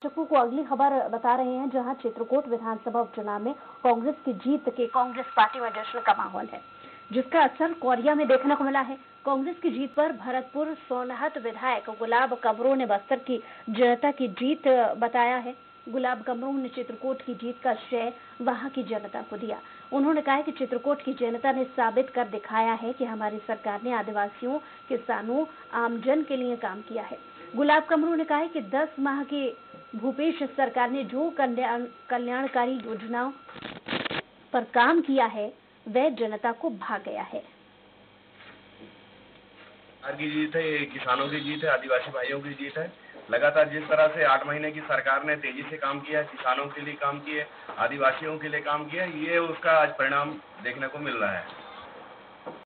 दर्शकों को अगली खबर बता रहे हैं, जहां चित्रकूट विधानसभा उपचुनाव में कांग्रेस की जीत के कांग्रेस पार्टी में जश्न का माहौल है, जिसका असर कोरिया में देखने को मिला है। कांग्रेस की जीत पर भरतपुर सोनहत विधायक गुलाब कमरों ने बस्तर की जनता की जीत बताया है। गुलाब कमरों ने चित्रकूट की जीत का श्रेय वहां की जनता को दिया। उन्होंने कहा कि चित्रकूट की जनता ने साबित कर दिखाया है कि हमारी सरकार ने आदिवासियों, किसानों, आमजन के लिए काम किया है। गुलाब कमरों ने कहा है कि 10 माह की भूपेश सरकार ने जो कल्याणकारी योजनाओं पर काम किया है वह जनता को भा गया है। सरकार की जीत है, ये किसानों की जीत है, आदिवासी भाइयों की जीत है। लगातार जिस तरह से 8 महीने की सरकार ने तेजी से काम किया है, किसानों के लिए काम किए, आदिवासियों के लिए काम किया, ये उसका आज परिणाम देखने को मिल रहा है।